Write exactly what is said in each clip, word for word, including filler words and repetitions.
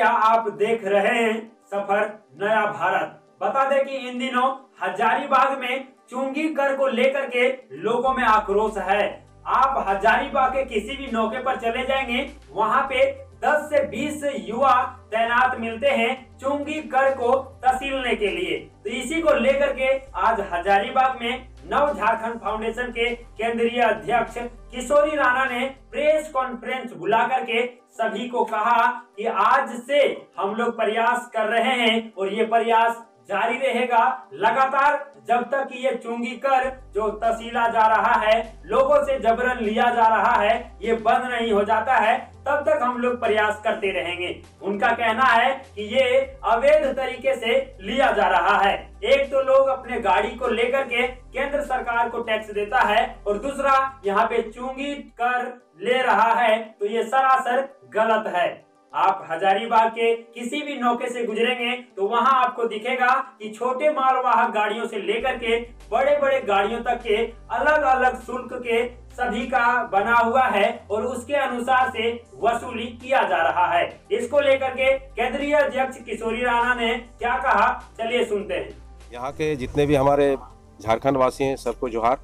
भैया, आप देख रहे हैं सफर नया भारत। बता दें कि इन दिनों हजारीबाग में चुंगी कर को लेकर के लोगों में आक्रोश है। आप हजारीबाग के किसी भी नौके पर चले जाएंगे, वहां पे दस से बीस युवा तैनात मिलते हैं चुंगी कर को तसीलने के लिए। तो इसी को लेकर के आज हजारीबाग में नव झारखंड फाउंडेशन के केंद्रीय अध्यक्ष किशोरी राणा ने प्रेस कॉन्फ्रेंस बुला करके सभी को कहा कि आज से हम लोग प्रयास कर रहे हैं और ये प्रयास जारी रहेगा लगातार, जब तक ये चुंगी कर जो तसीला जा रहा है, लोगों से जबरन लिया जा रहा है, ये बंद नहीं हो जाता है, तब तक हम लोग प्रयास करते रहेंगे। उनका कहना है कि ये अवैध तरीके से लिया जा रहा है। एक तो लोग अपने गाड़ी को लेकर के केंद्र सरकार को टैक्स देता है और दूसरा यहाँ पे चुंगी कर ले रहा है, तो ये सरासर गलत है। आप हजारीबाग के किसी भी नौके से गुजरेंगे तो वहां आपको दिखेगा कि छोटे मालवाहक गाड़ियों से लेकर के बड़े बड़े गाड़ियों तक के अलग अलग शुल्क के सभी का बना हुआ है और उसके अनुसार से वसूली किया जा रहा है। इसको लेकर के केंद्रीय अध्यक्ष किशोरी राणा ने क्या कहा, चलिए सुनते हैं। यहाँ के जितने भी हमारे झारखंड वासी हैं, सबको जोहार।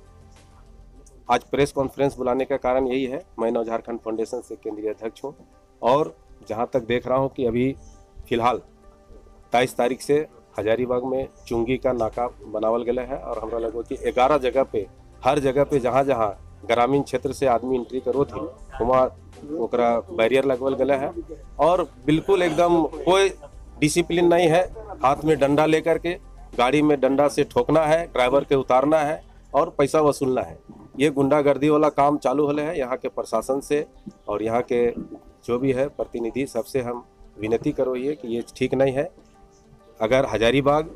आज प्रेस कॉन्फ्रेंस बुलाने का कारण यही है, मैं नव झारखंड फाउंडेशन से केंद्रीय अध्यक्ष हूँ और जहाँ तक देख रहा हूँ कि अभी फिलहाल तेईस तारीख से हजारीबाग में चुंगी का नाका बनावल गया है और हमरा लगो कि ग्यारह जगह पे, हर जगह पे जहाँ जहाँ ग्रामीण क्षेत्र से आदमी एंट्री करो थी वहाँ ओकरा बैरियर लगवल गया है और बिल्कुल एकदम कोई डिसिप्लिन नहीं है। हाथ में डंडा लेकर के गाड़ी में डंडा से ठोकना है, ड्राइवर के उतारना है और पैसा वसूलना है। ये गुंडागर्दी वाला काम चालू होले है। यहाँ के प्रशासन से और यहाँ के जो भी है प्रतिनिधि, सबसे हम विनती करो ये कि ये ठीक नहीं है। अगर हजारीबाग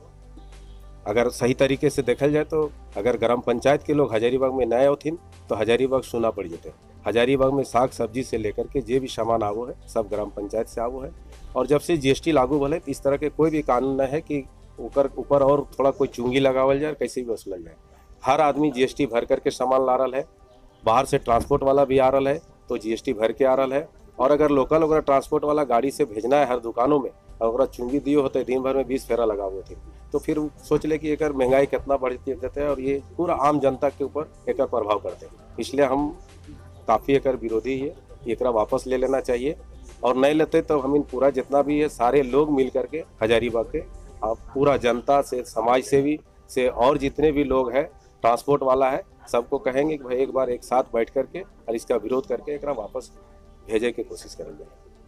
अगर सही तरीके से देखल जाए तो अगर ग्राम पंचायत के लोग हजारीबाग में नए होथिन तो हजारीबाग सुना पड़ जाते। हजारीबाग में साग सब्जी से लेकर के जे भी सामान आवो है सब ग्राम पंचायत से आवो है और जब से जीएसटी लागू भले तो इस तरह के कोई भी कानून न है कि ऊपर ऊपर और थोड़ा कोई चुंगी लगावल जाए, कैसे भी वसूलल जाए। हर आदमी जीएसटी भर करके सामान ला रहा है। बाहर से ट्रांसपोर्ट वाला भी आ रहा है तो जीएसटी भर के आ रहा है और अगर लोकल वगैरह ट्रांसपोर्ट वाला गाड़ी से भेजना है हर दुकानों में और चुंगी दिए होते दिन भर में बीस फेरा लगा हुए थे, तो फिर सोच ले कि एक महंगाई कितना बढ़ देते हैं और ये पूरा आम जनता के ऊपर एक प्रभाव करते हैं। इसलिए हम काफ़ी एक विरोधी है, एक वापस ले लेना चाहिए और नहीं लेते तो हम इन पूरा जितना भी है सारे लोग मिल करके हजारीबाग के आप पूरा जनता से, समाज सेवी से और जितने भी लोग हैं, ट्रांसपोर्ट वाला है, सबको कहेंगे कि भाई एक बार एक साथ बैठ करके और इसका विरोध करके एक वापस भेजे की कोशिश करेंगे।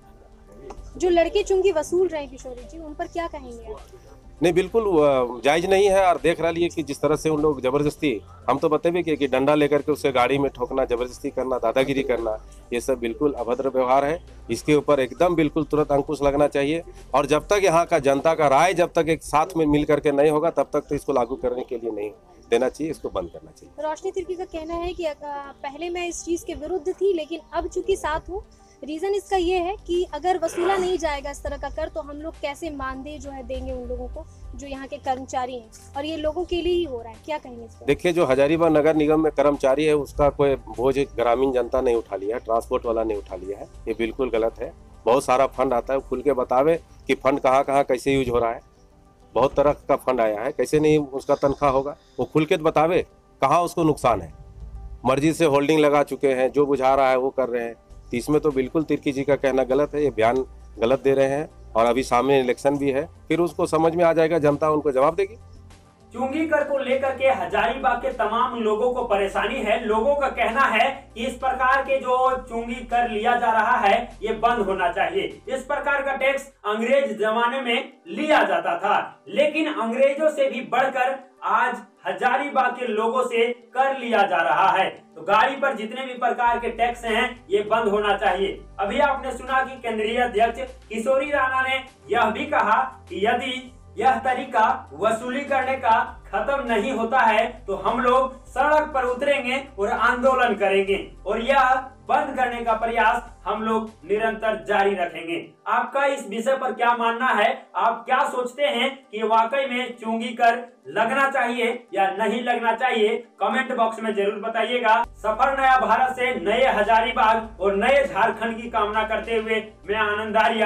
जो लड़के चुंगी वसूल रहे हैं किशोरी जी, उन पर क्या कहेंगे आप? नहीं, बिल्कुल जायज नहीं है और देख रहा है कि जिस तरह से उन लोग जबरदस्ती, हम तो बतेबे कि, कि डंडा लेकर के उसे गाड़ी में ठोकना, जबरदस्ती करना, दादागिरी करना, ये सब बिल्कुल अभद्र व्यवहार है। इसके ऊपर एकदम बिल्कुल तुरंत अंकुश लगना चाहिए और जब तक यहाँ का जनता का राय जब तक एक साथ में मिल करके नहीं होगा तब तक तो इसको लागू करने के लिए नहीं देना चाहिए, इसको बंद करना चाहिए। रोशनी तिर्की का कहना है कि पहले मैं इस चीज के विरुद्ध थी लेकिन अब चूंकि साथ हूँ। रीजन इसका ये है कि अगर वसूला नहीं जाएगा इस तरह का कर तो हम लोग कैसे मानदेय जो है देंगे उन लोगों को जो यहाँ के कर्मचारी हैं और ये लोगों के लिए ही हो रहा है। क्या कहेंगे इस पर? देखिए, जो हजारीबाग नगर निगम में कर्मचारी है उसका कोई बोझ ग्रामीण जनता नहीं उठा लिया है, ट्रांसपोर्ट वाला नहीं उठा लिया है, ये बिल्कुल गलत है। बहुत सारा फंड आता है, खुल के बतावे कि फंड कहाँ कहाँ कैसे यूज हो रहा है। बहुत तरह का फंड आया है, कैसे नहीं उसका तनख्वाह होगा, वो खुल के बतावे कहाँ उसको नुकसान है। मर्जी से होल्डिंग लगा चुके हैं, जो बुझा रहा है वो कर रहे हैं। इसमें तो बिल्कुल तिर्की जी का कहना गलत है, ये बयान गलत दे रहे हैं और अभी सामने इलेक्शन भी है, फिर उसको समझ में आ जाएगा, जनता उनको जवाब देगी। चुंगी कर को लेकर के हजारीबाग के तमाम लोगों को परेशानी है। लोगों का कहना है कि इस प्रकार के जो चुंगी कर लिया जा रहा है ये बंद होना चाहिए। इस प्रकार का टैक्स अंग्रेज जमाने में लिया जाता था, लेकिन अंग्रेजों से भी बढ़कर आज हजारीबाग के लोगों से कर लिया जा रहा है। तो गाड़ी पर जितने भी प्रकार के टैक्स हैं ये बंद होना चाहिए। अभी आपने सुना कि केंद्रीय अध्यक्ष किशोरी राणा ने यह भी कहा कि यदि यह तरीका वसूली करने का खत्म नहीं होता है तो हम लोग सड़क पर उतरेंगे और आंदोलन करेंगे और यह बंद करने का प्रयास हम लोग निरंतर जारी रखेंगे। आपका इस विषय पर क्या मानना है? आप क्या सोचते हैं कि वाकई में चुंगी कर लगना चाहिए या नहीं लगना चाहिए? कमेंट बॉक्स में जरूर बताइएगा। सफर नया भारत से नए हजारीबाग और नए झारखंड की कामना करते हुए मैं आनंद आर्या,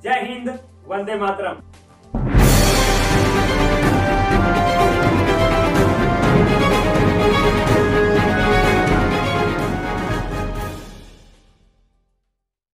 जय हिंद, वंदे मातरम।